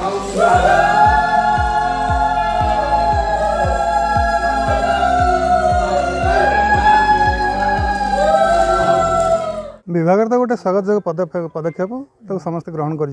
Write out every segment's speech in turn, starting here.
विभाग तो गोटे स्वागत पदक्षेप तो समस्त ग्रहण कर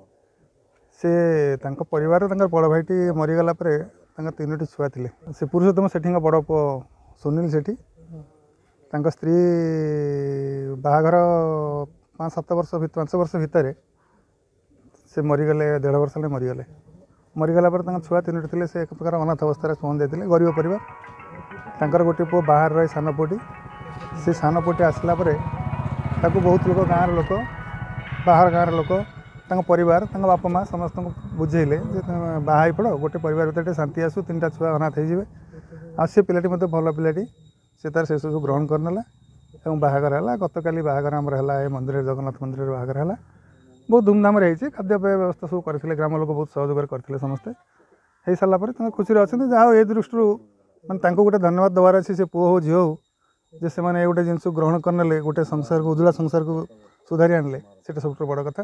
परिवार बड़ भाईटी मरीगला तीनो छुआ थे से पुरुषोत्तम सेठी बड़ पु सुनील सेठी स्त्री बाहाघर 5-7 वर्ष 5 वर्ष भितर से मरीगले 1.5 वर्ष मरीगला छुआ 3टी थे से एक प्रकार अनाथ अवस्था पहुँच जाते गरीब परिवार गोटे पु बाहर रही सान पुटी से सान पुटी आसला ताकू बहुत लोग गाँव लोक बाहर गाँव लोक परिवार बापा माँ समस्त बुझेले बाहर पड़ गोटे परिवार भर शांति आसू 3टा छुआ अनाथ हो सी पिलाटी मत भल पिलाटी से तार से सब ग्रहण करनेला बाहागर है गत काली बाहागर आमर है मंदिर जगन्नाथ मंदिर बाहागर है बहुत धूमधाम खाद्यपेय व्यवस्था सब करते ग्राम लोक बहुत सहयोग करते समस्ते हो सारापर खुशी अच्छा जहाँ ये दृष्टि मैं गोटे धन्यवाद दबार अच्छे से पुओ हो झी हो जे से माने गोटे जिनस ग्रहण करने गोटे संसार को उज्ज्वला संसार को सुधारी आनले से सब बड़ कथा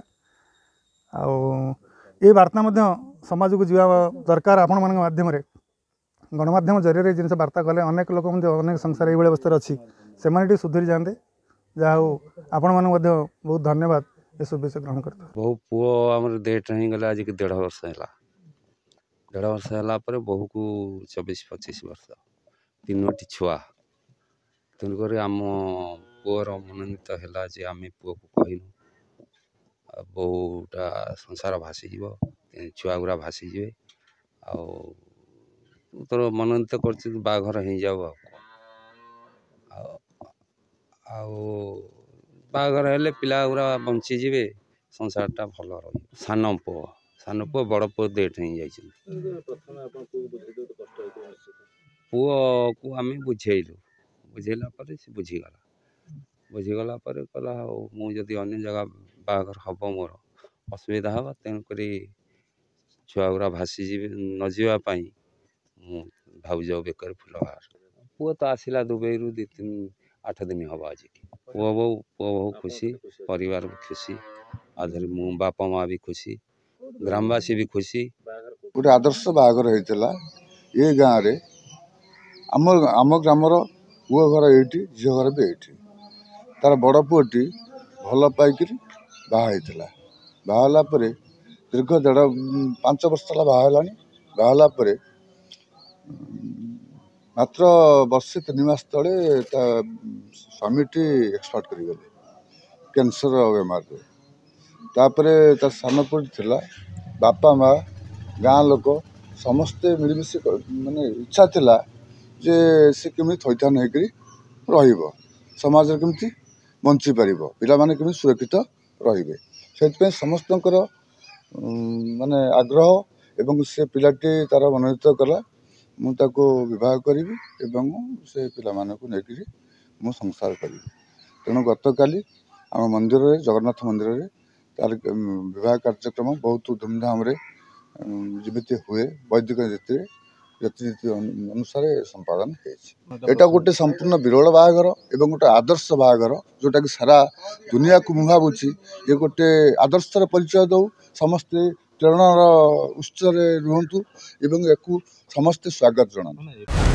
ये वार्ता समाज को जीवा दरकार आपण मान माध्यम गणमाध्यम जरिए जिन वार्ता कले अनेक लोक अनेक संसार ये अवस्था अच्छी से सुधरी जाते जहाँ आपण मान बहुत धन्यवाद ये सब विषय ग्रहण करते बहु पुओ आम डेट ही गला आज 1.5 वर्ष है 1.5 वर्ष है बहु को 24-25 वर्ष 3टी छुआ तेणुक आम पुअर मनोनीत है जे आम पुओ को कहनु बहुटा संसार भासीज छुआ गुरा भासीजे तोर मनोनीत कर बाघर हो जाऊ बाघर हेले पिला गुरा बंचीजे संसारटा भल रही सान पुओ बड़ पुओ डेट हो जाइए पुओ को आम बुझेलु बुझेला से बुझीगला कहला मुझे अन्य जगह बाघर हम मोर असुविधा हम तेणुक छुआ गुरा भासीजी न जावाई भाज बेकर फुल बाहर पुओ तो आसला दुबई 2-3-8 दिन हम आज पुओ बहु खुशी परिवार भी खुशी आधर मु बापा माँ भी खुशी ग्रामवासी भी खुशी गोटे आदर्श बाहागर होता ये गाँव में आम ग्रामर पुओ घर ये झील घर भी ये तार बड़ पुओटी भल पाइक बाहला बाहला दीर्घ 5 वर्ष बाहला मात्र वर्षे 3 मास तले स्वामीटी एक्सपार्ट कर कैंसर बेमार तापर तार सान पुओटी थिला बापा माँ गाँ लोक समस्ते मिलमिश माने इच्छा थिला जे से केमी थैथान होकर समाज केमती बंची पार पिला माने केमी सुरक्षित रे से समस्त माने आग्रह एवं से पिलाटी तार मनोनीत कला मुझे विवाह करी से पिला को लेकर मु संसार करी तेणु गत काली आम मंदिर जगन्नाथ मंदिर तार विवाह कार्यक्रम बहुत धूमधाम जमी हुए वैदिक रीति अनुसार संपादन होता गोटे संपूर्ण विरल बाहागर एवं गोटे आदर्श बाहागर जोटा कि सारा दुनिया को मुँ भावुँ ये गोटे आदर्शर परिचय दौ समस्ते प्रेरणार उत्स रुहतु एवं या समस्ते स्वागत जनातु।